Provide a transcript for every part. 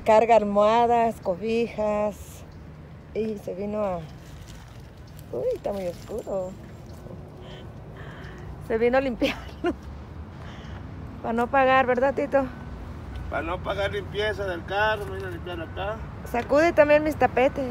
carga almohadas, cobijas. Y se vino a... Uy, está muy oscuro. Se vino a limpiarlo. Para no pagar, ¿verdad, Tito? Para no pagar limpieza del carro, me vine a limpiar acá. Sacude también mis tapetes.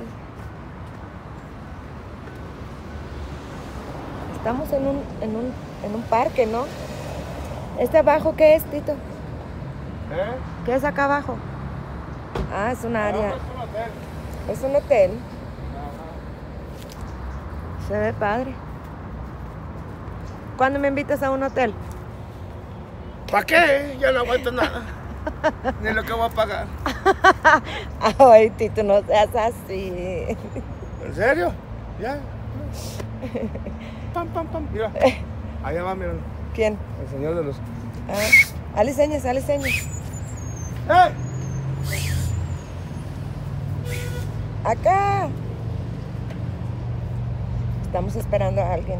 Estamos en un parque, ¿no? ¿Este abajo qué es, Tito? ¿Qué es acá abajo? Ah, es un área. Es un hotel. Es un hotel. Ajá. Se ve padre. ¿Cuándo me invitas a un hotel? ¿Para qué? Ya no aguanto nada. Ni lo que voy a pagar. Ay, Tito, no seas así. ¿En serio? ¿Ya? Pam, pam, pam. Mira. Allá va, mira. ¿Quién? El señor de los... Ah, hale señas, hale señas. ¡Hey! ¡Acá! Estamos esperando a alguien.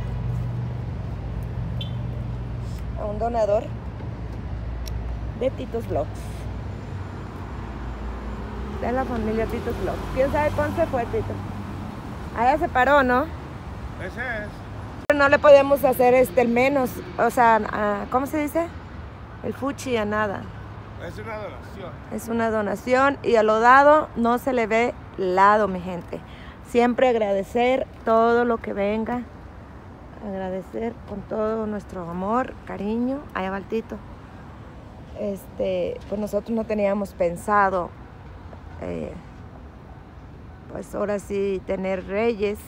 A un donador de Tito's Vlogs. De la familia Tito's Vlogs. ¿Quién sabe cuándo se fue, Tito? Allá se paró, ¿no? Ese es. No le podemos hacer el menos, o sea, ¿cómo se dice? El fuchi a nada. Es una donación. Es una donación y a lo dado no se le ve lado, mi gente. Siempre agradecer todo lo que venga. Agradecer con todo nuestro amor, cariño. Allá va el Tito. Pues nosotros no teníamos pensado, pues ahora sí, tener reyes.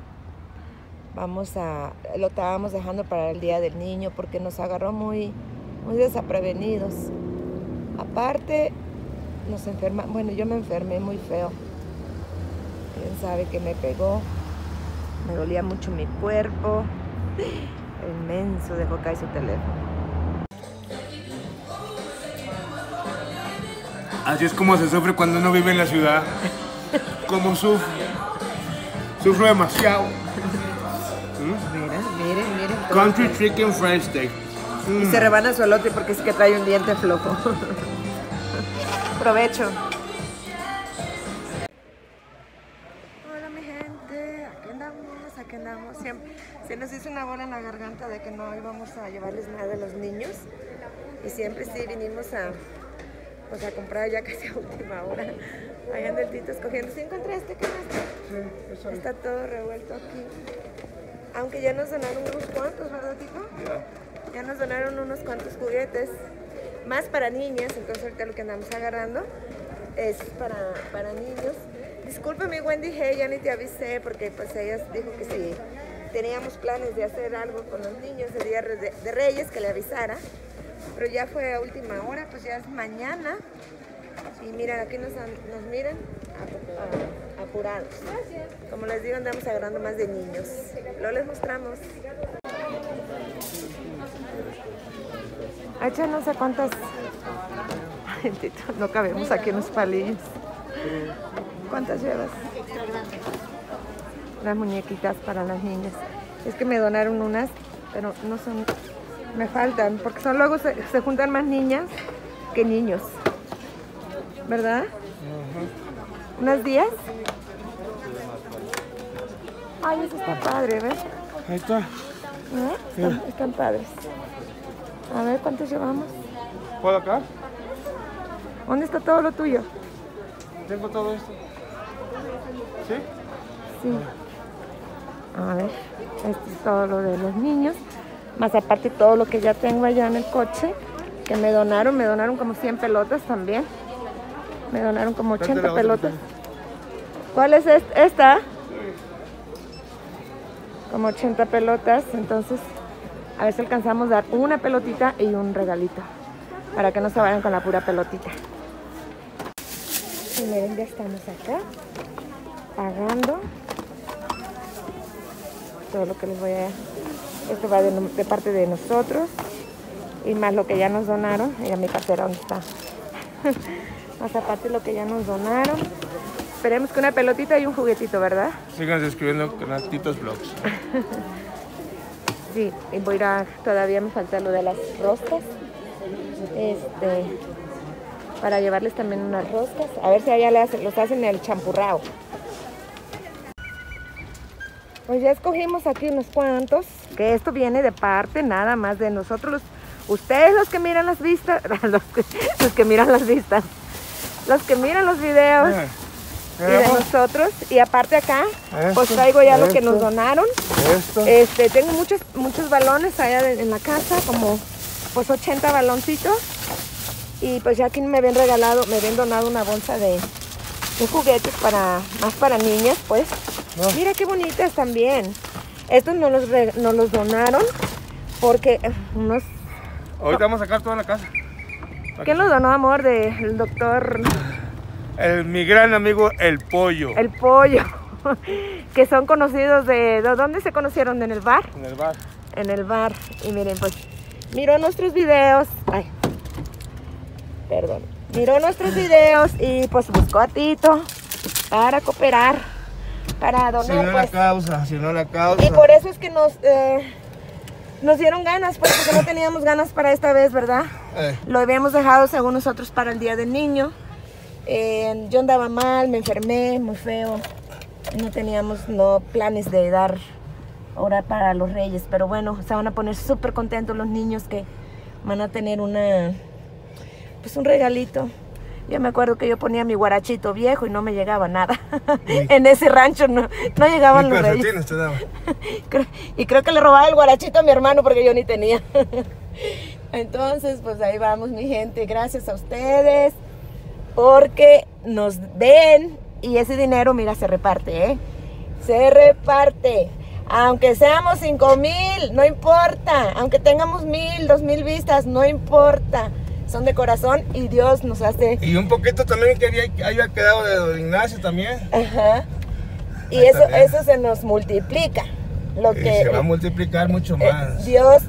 Lo estábamos dejando para el Día del Niño porque nos agarró muy desaprevenidos. Aparte, bueno, yo me enfermé muy feo. Quién sabe que me pegó. Me dolía mucho mi cuerpo. El menso dejó caer su teléfono. Así es como se sufre cuando uno vive en la ciudad. Como sufro. Sufro demasiado. Miren. Country chicken fried steak. Y se rebana su elote porque es que trae un diente flojo. Provecho. Hola mi gente, aquí andamos. Siempre se nos hizo una bola en la garganta de que no íbamos a llevarles nada a los niños. Y siempre sí vinimos a comprar ya casi a última hora. Allá anda el Tito escogiendo. ¿Sí encontraste? ¿Qué más? Sí, está todo revuelto aquí. Aunque ya nos donaron unos cuantos, ¿verdad, Tito? Ya nos donaron unos cuantos juguetes. Más para niñas, entonces ahorita lo que andamos agarrando es para niños. Discúlpame, Wendy Hey, ya ni te avisé porque pues ella dijo que si teníamos planes de hacer algo con los niños el día de Reyes, que le avisara. Pero ya fue a última hora, pues ya es mañana. Y miren, aquí nos miran apurados. Como les digo, andamos agarrando más de niños. Lo les mostramos. Echa no sé cuántas. Ay, Tito, no cabemos aquí en los palillos. ¿Cuántas llevas? Las muñequitas para las niñas. Es que me donaron unas, pero no son... Me faltan, porque luego se juntan más niñas que niños. ¿Verdad? ¿Unas 10? Ay, eso está padre, ¿ves? Ahí está. Están padres. A ver, ¿cuántos llevamos? ¿Puedo acá? ¿Dónde está todo lo tuyo? Tengo todo esto. ¿Sí? Sí. A ver, esto es todo lo de los niños. Más aparte todo lo que ya tengo allá en el coche. Que me donaron como 100 pelotas también. Me donaron como 80 pelotas. ¿Cuál es esta? Como 80 pelotas. Entonces, a ver si alcanzamos a dar una pelotita y un regalito. Para que no se vayan con la pura pelotita. Y miren, ya estamos acá. Pagando. Todo lo que les voy a... Esto va de parte de nosotros. Y más lo que ya nos donaron. Mira mi cartera, ¿dónde está? Más aparte lo que ya nos donaron. Esperemos que una pelotita y un juguetito, ¿verdad? Sigan escribiendo con Tito's Vlogs. Sí, y voy a ir todavía me falta lo de las roscas. para llevarles también unas roscas. A ver si allá los hacen el champurrao. Pues ya escogimos aquí unos cuantos, que esto viene de parte nada más de nosotros, ustedes los que miran las vistas, los que miran las vistas, los que miran los videos y de nosotros. Y aparte acá, pues traigo ya lo que nos donaron. Tengo muchos balones allá en la casa, como pues 80 baloncitos. Y pues ya aquí me habían donado una bolsa de juguetes más para niñas, pues. Mira qué bonitas también. Estos nos los donaron porque unos... Ahorita vamos a sacar toda la casa. ¿Quién nos donó, amor? Del doctor... Mi gran amigo, el Pollo. El Pollo. Que son conocidos ¿de dónde se conocieron? ¿En el bar? En el bar. En el bar. Y miren, pues, miró nuestros videos. Ay, perdón. Miró nuestros videos y pues buscó a Tito para cooperar, para donar. Si no la causa. Y por eso es que nos dieron ganas, pues, porque no teníamos ganas para esta vez, ¿verdad? Lo habíamos dejado, según nosotros, para el Día del Niño. Yo andaba mal, me enfermé, muy feo. No teníamos planes de dar ahora para los Reyes, pero bueno, se van a poner súper contentos los niños que van a tener un regalito. Yo me acuerdo que yo ponía mi guarachito viejo y no me llegaba nada. En ese rancho no llegaban los Reyes. Te daban. Y creo que le robaba el guarachito a mi hermano porque yo ni tenía. Entonces, pues ahí vamos, mi gente. Gracias a ustedes porque nos ven y ese dinero, mira, se reparte, ¿eh? Se reparte. Aunque seamos 5,000, no importa. Aunque tengamos 1,000, 2,000 vistas, no importa. Son de corazón y Dios nos hace... Y un poquito también que haya quedado de don Ignacio también. Ajá. Y eso se nos multiplica. Se va a multiplicar mucho más. Dios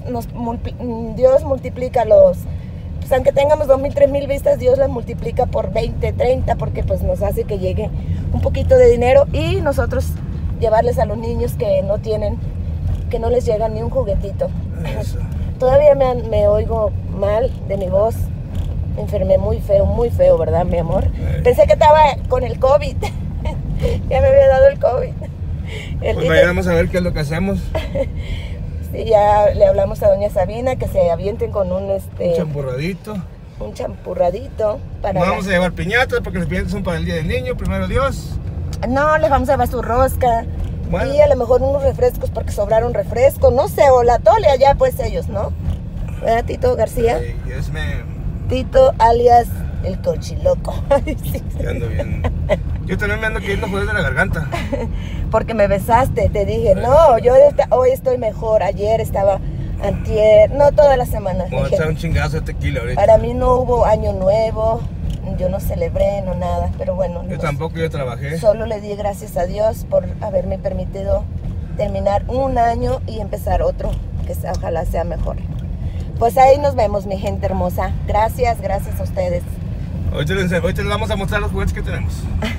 multiplica pues aunque tengamos 2,000, 3,000 vistas, Dios las multiplica por 20, 30, porque pues nos hace que llegue un poquito de dinero y nosotros llevarles a los niños que no tienen, que no les llega ni un juguetito. Eso. Todavía me oigo mal de mi voz. Me enfermé muy feo, ¿verdad, mi amor? Pensé que estaba con el COVID. Ya me había dado el COVID. Pues vayamos a ver qué es lo que hacemos. Sí, ya le hablamos a doña Sabina que se avienten con un champurradito. Un champurradito. No vamos a llevar piñatas porque las piñatas son para el Día del Niño, primero Dios. No, les vamos a llevar su rosca. Bueno. Y a lo mejor unos refrescos porque sobraron refrescos, no sé, o la tole allá pues ellos, ¿no? ¿Verdad, Tito García? Yes, ma'am. Tito alias el cochiloco. Sí. Ando bien. Yo también me ando queriendo joder de la garganta. Porque me besaste, te dije, no, yo hoy estoy mejor, ayer estaba antier, no toda la semana. Vamos a echar un chingazo de tequila ahorita. Para mí no hubo año nuevo. Yo no celebré, no nada, pero bueno. Yo tampoco, yo trabajé. Solo le di gracias a Dios por haberme permitido terminar un año y empezar otro, que ojalá sea mejor. Pues ahí nos vemos, mi gente hermosa. Gracias a ustedes. Ahorita les vamos a mostrar los juguetes que tenemos.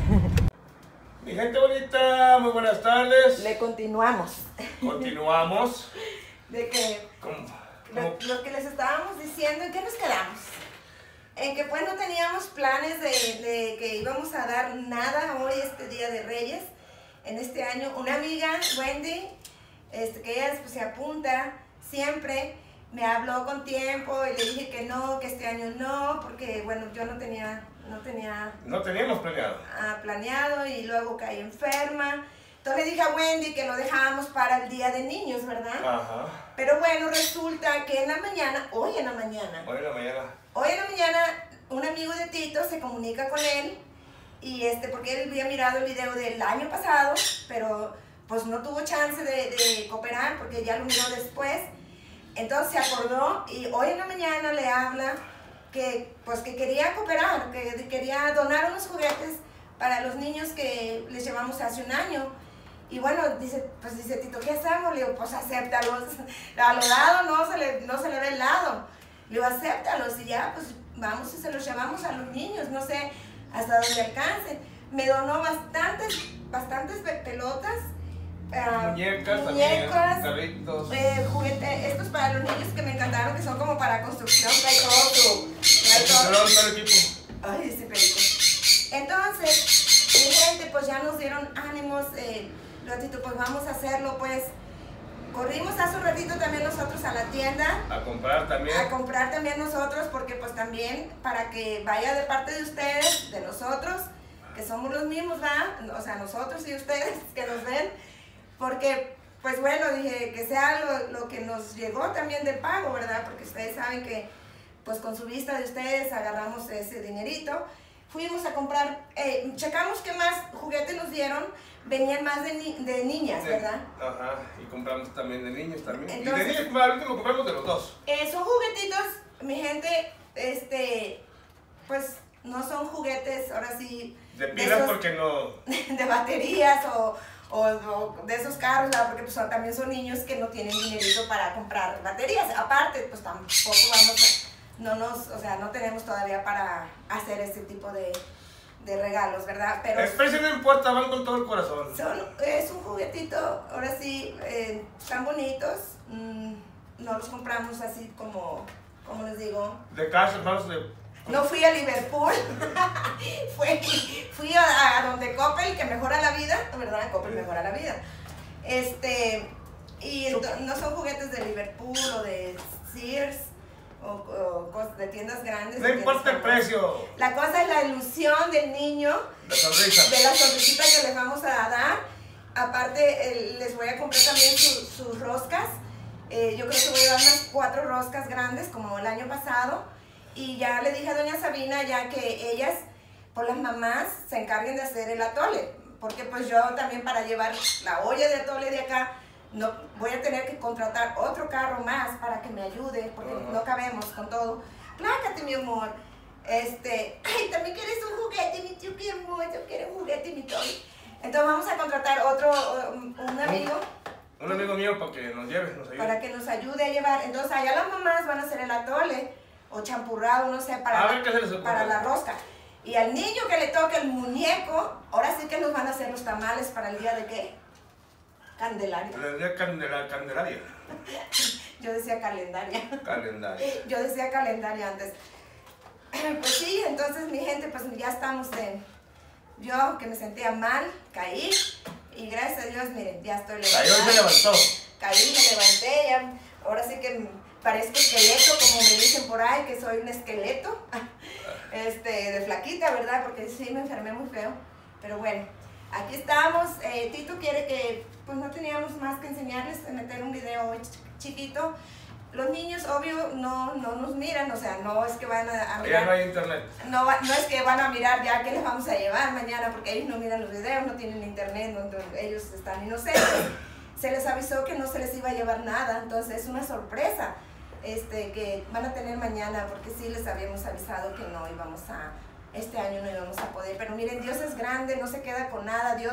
Mi gente bonita, muy buenas tardes. Le continuamos. Continuamos. De que lo que les estábamos diciendo, ¿en qué nos quedamos? En que pues no teníamos planes de que íbamos a dar nada hoy, este Día de Reyes, en este año. Una amiga, Wendy, que ella pues, se apunta siempre, me habló con tiempo y le dije que no, que este año no, porque bueno, yo no teníamos planeado y luego caí enferma. Entonces le dije a Wendy que lo dejábamos para el Día de Niños, ¿verdad? Ajá. Pero bueno, resulta que hoy en la mañana, un amigo de Tito se comunica con él y porque él había mirado el video del año pasado, pero pues no tuvo chance de cooperar porque ya lo miró después. Entonces se acordó y hoy en la mañana le habla que quería cooperar, que quería donar unos juguetes para los niños que les llevamos hace un año. Y bueno, dice Tito, ¿qué hacemos? Le digo, pues acéptalos. A lo dado no se le ve el lado. Le digo, acéptalos y ya, pues vamos y se los llevamos a los niños, no sé hasta dónde alcance. Me donó bastantes pelotas, muñecas, carritos, juguetes, estos para los niños que me encantaron, que son como para construcción, trae todo Ay, ese perico. Entonces, mi gente, pues ya nos dieron ánimos, ratito, pues vamos a hacerlo, pues. Corrimos hace un ratito también nosotros a la tienda. A comprar también. A comprar también nosotros, porque pues también para que vaya de parte de ustedes, de nosotros, que somos los mismos, ¿verdad? O sea, nosotros y ustedes que nos ven, porque pues bueno, dije que sea lo que nos llegó también del pago, ¿verdad? Porque ustedes saben que pues con su vista de ustedes agarramos ese dinerito. Fuimos a comprar, checamos qué más juguetes nos dieron, venían más de niñas, ¿verdad? Ajá, y compramos también de niños también. Entonces, y de niños, ahorita lo compramos de los dos. Son juguetitos, mi gente, pues no son juguetes, ahora sí. De pilas porque no. De baterías o de esos carros, ¿verdad? Porque pues, también son niños que no tienen dinerito para comprar baterías. Aparte, pues tampoco vamos a. No tenemos todavía para hacer este tipo de regalos, ¿verdad? Pero el precio no importa, van con todo el corazón. Es un juguetito, ahora sí, están bonitos. No los compramos así como les digo. De casa, hermanos, no fui a Liverpool, fui a donde Coppel, que mejora la vida, ¿verdad? Coppel mejora la vida. Y no son juguetes de Liverpool o de Sears. O de tiendas grandes. No importa el precio. La cosa es la ilusión del niño. La sonrisa. De la sonrisita que les vamos a dar. Aparte, les voy a comprar también sus roscas. Yo creo que voy a llevar unas 4 roscas grandes, como el año pasado. Y ya le dije a doña Sabina, ya que ellas, por las mamás, se encarguen de hacer el atole. Porque pues yo también para llevar la olla de atole de acá, no voy a tener que contratar otro carro más para que me ayude, porque no cabemos con todo. Plácate, mi amor. Ay, también quieres un juguete, mi tío, qué hermoso, quiere un juguete, mi tío. Entonces vamos a contratar un amigo. Un amigo mío para que nos lleve, nos ayude. Para que nos ayude a llevar. Entonces allá las mamás van a hacer el atole o champurrado, no sé, para la rosca. Y al niño que le toque el muñeco, ahora sí que nos van a hacer los tamales para el día de ¿qué? Candelaria. El día Candelaria. Yo decía calendaria. Calendaria. Yo decía calendaria antes. Pues sí, entonces mi gente, pues ya estamos yo que me sentía mal, caí. Y gracias a Dios, miren, ya estoy levantada. Cayó y se levantó. Caí, me levanté, ya, ahora sí que parezco esqueleto, como me dicen por ahí, que soy un esqueleto. De flaquita, ¿verdad? Porque sí me enfermé muy feo. Pero bueno, aquí estamos. Tito quiere que, pues no teníamos más que enseñarles, meter un video chiquito. Los niños, obvio, no nos miran, o sea, no es que van a mirar. Ya no hay internet. No es que van a mirar ya qué les vamos a llevar mañana, porque ellos no miran los videos, no tienen internet, ellos están inocentes. Se les avisó que no se les iba a llevar nada, entonces es una sorpresa que van a tener mañana, porque sí les habíamos avisado que no íbamos este año no íbamos a poder. Pero miren, Dios es grande, no se queda con nada. Dios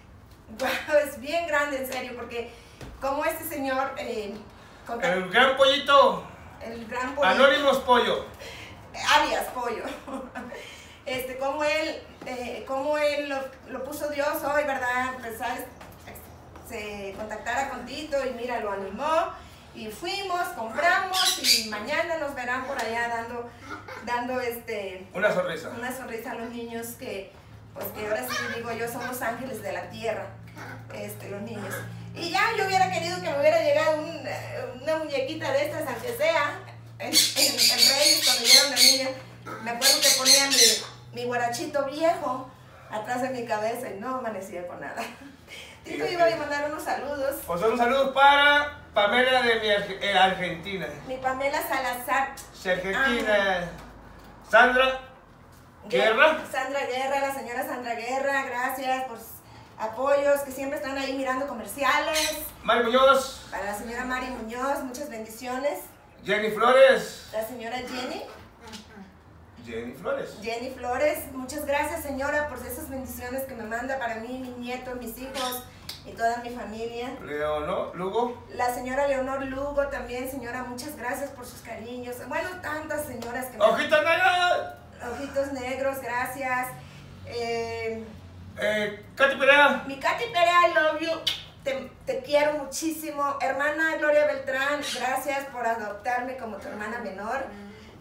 es bien grande, en serio, porque como este señor... el gran pollito. El gran pollito. Anónimos Pollo. Alias Pollo. Como él lo puso Dios hoy, ¿verdad? Pues, se contactara con Tito y mira, lo animó. Y fuimos, compramos y mañana nos verán por allá dando una sonrisa. Una sonrisa a los niños que ahora sí digo yo, son los ángeles de la tierra, los niños. Y ya yo hubiera querido que me hubiera llegado una muñequita de estas, aunque sea, en Reyes, cuando llegaron de niña. Me acuerdo que ponía mi guarachito viejo atrás de mi cabeza y no amanecía con nada. Tito iba a mandar unos saludos. Pues unos saludos para Pamela de mi Argentina. Mi Pamela Salazar. Argentina. Sandra Guerra. Sandra Guerra, la señora Sandra Guerra, gracias por sus apoyos, que siempre están ahí mirando comerciales. Mari Muñoz. Para la señora Mari Muñoz, muchas bendiciones. Jenny Flores. La señora Jenny. Jenny Flores. Jenny Flores, muchas gracias, señora, por esas bendiciones que me manda para mí, mi nieto, mis hijos y toda mi familia. Leonor Lugo. La señora Leonor Lugo también, señora, muchas gracias por sus cariños. Bueno, tantas señoras que ¡Ojitos negros! Ojitos negros, gracias. Katy Perea. Mi Katy Perea, I love you. Te quiero muchísimo. Hermana Gloria Beltrán, gracias por adoptarme como tu hermana menor.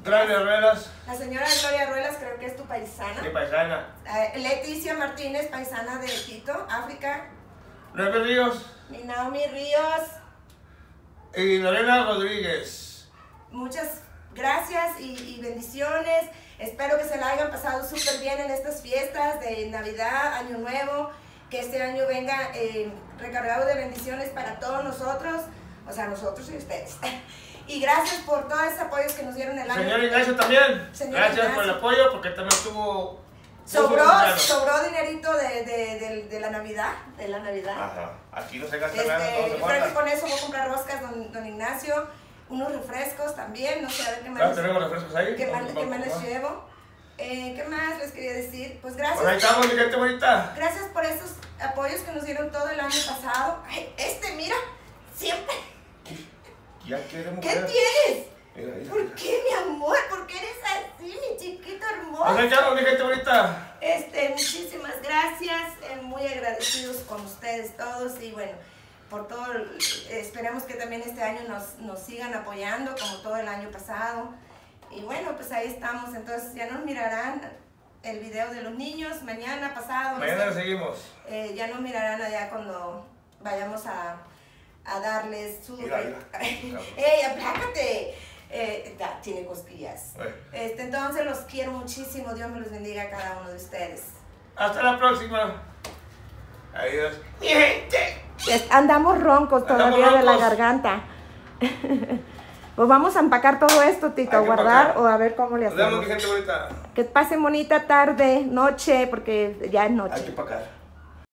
Gloria Ruelas. La señora Gloria Ruelas, creo que es tu paisana. Mi paisana. Leticia Martínez, paisana de Quito, África. Nueve Ríos. Mi Naomi Ríos. Y Lorena Rodríguez. Muchas gracias y bendiciones. Espero que se la hayan pasado súper bien en estas fiestas de Navidad, Año Nuevo. Que este año venga recargado de bendiciones para todos nosotros. O sea, nosotros y ustedes. Y gracias por todos esos apoyos que nos dieron el año. Señor Ignacio también. Señor Gracias Ignacio. por el apoyo, porque también tuvo... Sobró dinerito de la Navidad. De la Navidad. Ajá. Aquí no se gasta nada, todo se Creo que guarda. con eso voy a comprar roscas, don Ignacio. Unos refrescos también. No sé, a ver qué Ah, más. tenemos refrescos ahí. ¿Qué más les llevo? ¿Qué más les quería decir? Pues gracias. Pues ahí estamos, mi gente bonita. Gracias por estos apoyos que nos dieron todo el año pasado. Ay, mira, siempre. Ya queremos ¿Qué ver. tienes? Mira, mira, ¿Por mira. qué, mi amor? ¿Por qué eres así, mi chiquito hermoso? Pues ahí estamos, mi gente bonita. Muchísimas gracias, muy agradecidos con ustedes todos y bueno, por todo, esperamos que también este año nos sigan apoyando como todo el año pasado. Y bueno, pues ahí estamos, entonces ya nos mirarán el video de los niños mañana, pasado. Mañana no sé. seguimos. Ya nos mirarán allá cuando vayamos a darles su... Mira, mira. ¡Ey, aplácate! Tiene cosquillas. Bueno. Entonces los quiero muchísimo, Dios me los bendiga a cada uno de ustedes. Hasta la próxima. Adiós. Mi gente. Andamos roncos Andamos todavía de la roncos. garganta. Pues vamos a empacar todo esto, Tito, a Hay que guardar empacar. o a ver cómo le Nos vemos, hacemos. mi gente bonita. Que pasen bonita tarde, noche, porque ya es noche. Hay que empacar.